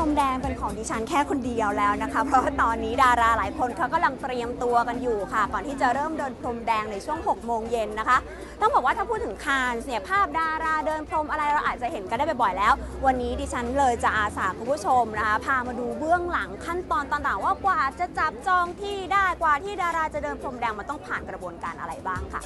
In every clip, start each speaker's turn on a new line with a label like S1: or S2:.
S1: แดงเป็นของดิฉันแค่คนเดียวแล้วนะคะเพราะว่าตอนนี้ดาราหลายคนเขากำลังเตรียมตัวกันอยู่ค่ะก่อนที่จะเริ่มเดินพรมแดงในช่วง6 โมงเย็นนะคะต้องบอกว่าถ้าพูดถึงคานส์เนี่ยภาพดาราเดินพรมอะไรเราอาจจะเห็นกันได้บ่อยๆแล้ววันนี้ดิฉันเลยจะอาสาคุณผู้ชมนะคะพามาดูเบื้องหลังขั้นตอนต่างๆว่ากว่าจะจับจองที่ได้กว่าที่ดาราจะเดินพรมแดงมันต้องผ่านกระบวนการอะไรบ้างค่ะ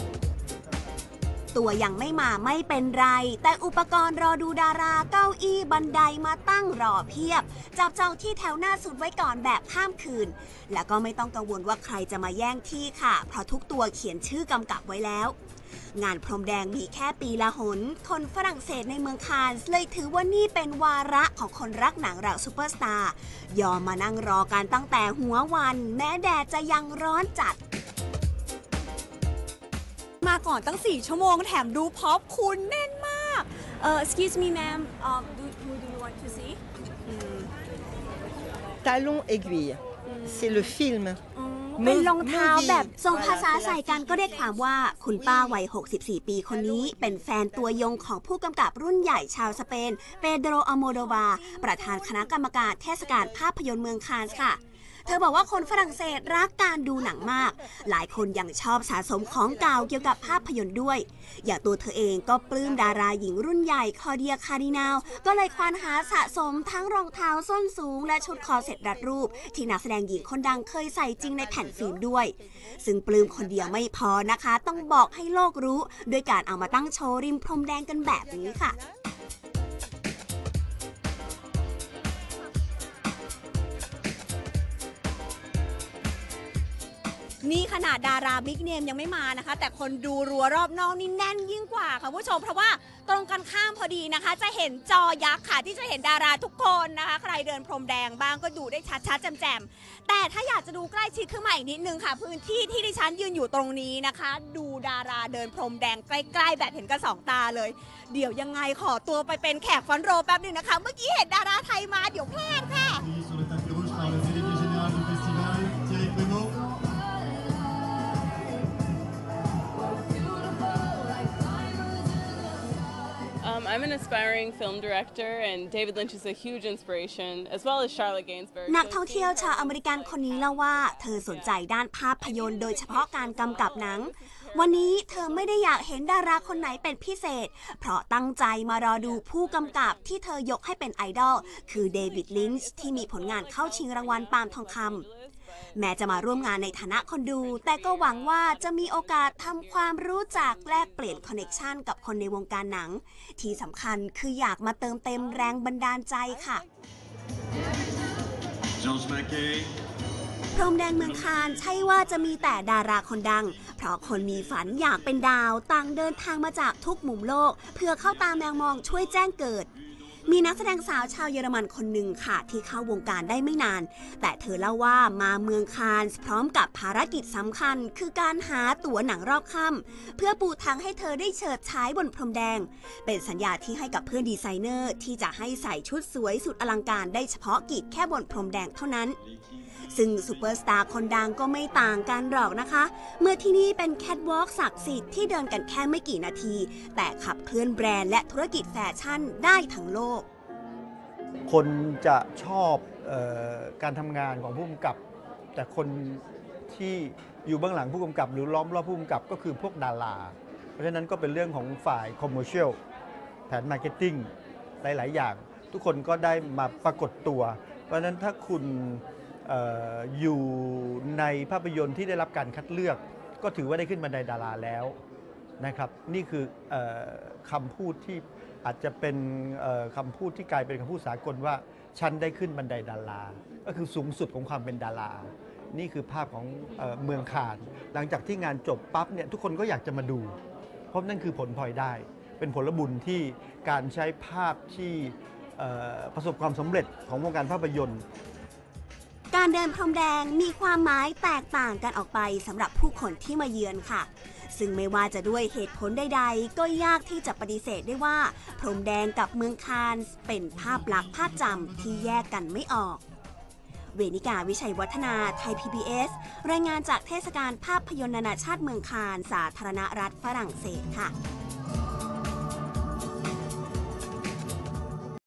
S1: ตัวยังไม่มาไม่เป็นไรแต่อุปกรณ์รอดูดาราเก้าอี้บันไดมาตั้งรอเพียบจับจองที่แถวหน้าสุดไว้ก่อนแบบข้ามคืนแล้วก็ไม่ต้องกังวลว่าใครจะมาแย่งที่ค่ะเพราะทุกตัวเขียนชื่อกำกับไว้แล้วงานพรมแดงมีแค่ปีละหนคนฝรั่งเศสในเมืองคานส์เลยถือว่านี่เป็นวาระของคนรักหนังเหล่าซูเปอร์สตาร์ยอมมานั่งรอกันตั้งแต่หัววันแม้แดดจะยังร้อนจัดมาก่อนตั้ง4 ชั่วโมงแถมดูพ็อปคุณแน่นมากexcuse me ma'am do you want to see
S2: Talon aiguille c'est le film
S1: เป็นรองเท้าแบบทรงภาษาใส่กันก็ได้ความว่าคุณป้าวัย64 ปีคนนี้เป็นแฟนตัวยงของผู้กำกับรุ่นใหญ่ชาวสเปนเปโดร อัลโมโดวาประธานคณะกรรมการเทศกาลภาพยนตร์เมืองคานส์ค่ะเธอบอกว่าคนฝรั่งเศสรักการดูหนังมากหลายคนยังชอบสะสมของเก่าเกี่ยวกับภาพยนตร์ด้วยอย่างตัวเธอเองก็ปลื้มดาราหญิงรุ่นใหญ่คลอเดียคาร์ดินาลก็เลยควานหาสะสมทั้งรองเท้าส้นสูงและชุดคอเซ็ตรัดรูปที่นักแสดงหญิงคนดังเคยใส่จริงในแผ่นฟิล์มด้วยซึ่งปลื้มคนเดียวไม่พอนะคะต้องบอกให้โลกรู้โดยการเอามาตั้งโชว์ริมพรมแดงกันแบบนี้ค่ะนี่ขนาดดาราบิ๊กเนมยังไม่มานะคะแต่คนดูรัวรอบนอกนี่แน่นยิ่งกว่าค่ะผู้ชมเพราะว่าตรงกันข้ามพอดีนะคะจะเห็นจอยักษ์ค่ะที่จะเห็นดาราทุกคนนะคะใครเดินพรมแดงบ้างก็ดูได้ชัดๆแจ่มๆแต่ถ้าอยากจะดูใกล้ชิดขึ้นมาอีกนิดนึงค่ะพื้นที่ที่ดิฉันยืนอยู่ตรงนี้นะคะดูดาราเดินพรมแดงใกล้ๆแบบเห็นกับ2 ตาเลยเดี๋ยวยังไงขอตัวไปเป็นแขกฟรอนต์โรว์แป๊บนึงนะคะเมื่อกี้เห็นดาราไทยมาเดี๋ยวพลาดค่ะ
S3: I'm an aspiring film director, and David Lynch is a huge inspiration, as well as Charlotte Gainsbourg.
S1: นักท่องเที่ยวชาวอเมริกันคนนี้เล่าว่าเธอสนใจด้านภาพยนตร์โดยเฉพาะการกำกับหนังวันนี้เธอไม่ได้อยากเห็นดาราคนไหนเป็นพิเศษเพราะตั้งใจมารอดูผู้กำกับที่เธอยกให้เป็นไอดอลคือเดวิด ลินช์ที่มีผลงานเข้าชิงรางวัลปาล์มทองคำแม้จะมาร่วมงานในฐานะคนดูแต่ก็หวังว่าจะมีโอกาสทำความรู้จักแลกเปลี่ยนคอนเนคชันกับคนในวงการหนังที่สำคัญคืออยากมาเติมเต็มแรงบันดาลใจค่ะพรมแดงเมืองคานใช่ว่าจะมีแต่ดาราคนดังเพราะคนมีฝันอยากเป็นดาวต่างเดินทางมาจากทุกมุมโลกเพื่อเข้าตามแมวมองช่วยแจ้งเกิดมีนักแสดงสาวชาวเยอรมันคนหนึ่งค่ะที่เข้าวงการได้ไม่นานแต่เธอเล่าว่ามาเมืองคานส์พร้อมกับภารกิจสำคัญคือการหาตั๋วหนังรอบค่ำเพื่อปูทางให้เธอได้เฉิดฉายบนพรมแดงเป็นสัญญาที่ให้กับเพื่อนดีไซเนอร์ที่จะให้ใส่ชุดสวยสุดอลังการได้เฉพาะกิจแค่บนพรมแดงเท่านั้นซึ่งซูเปอร์สตาร์คนดังก็ไม่ต่างกันหรอกนะคะเมื่อที่นี่เป็นแคทวอล์กศักดิ์สิทธิ์ที่เดินกันแค่ไม่กี่นาทีแต่ขับเคลื่อนแบรนด์และธุรกิจแฟชั่นได้ทั้งโลก
S4: คนจะชอบการทำงานของผู้กำกับแต่คนที่อยู่เบื้องหลังผู้กำกับหรือล้อมรอบผู้กำกับก็คือพวกดาราเพราะฉะนั้นก็เป็นเรื่องของฝ่ายคอมเมอร์เชียลแผนมาร์เก็ตติ้งหลายๆอย่างทุกคนก็ได้มาปรากฏตัวเพราะฉะนั้นถ้าคุณอยู่ในภาพยนตร์ที่ได้รับการคัดเลือกก็ถือว่าได้ขึ้นบันไดดาราแล้วนะครับนี่คือคำพูดที่อาจจะเป็นคำพูดที่กลายเป็นคำพูดสากลว่าฉันได้ขึ้นบันไดดาราก็คือสูงสุดของความเป็นดารานี่คือภาพของเมืองคานหลังจากที่งานจบปั๊บเนี่ยทุกคนก็อยากจะมาดูเพราะนั่นคือผลพลอยได้เป็นผลบุญที่การใช้ภาพที่ประสบความสำเร็จของวงการภาพยนตร์
S1: การเดินพรมแดงมีความหมายแตกต่างกันออกไปสำหรับผู้คนที่มาเยือนค่ะซึ่งไม่ว่าจะด้วยเหตุผลใดๆก็ยากที่จะปฏิเสธได้ว่าพรมแดงกับเมืองคานส์เป็นภาพลักษณ์ภาพจำที่แยกกันไม่ออกเวนิกาวิชัยวัฒนาไทย PBS รายงานจากเทศกาลภาพยนตร์นานาชาติเมืองคานส์สาธารณรัฐฝรั่งเศสค่ะ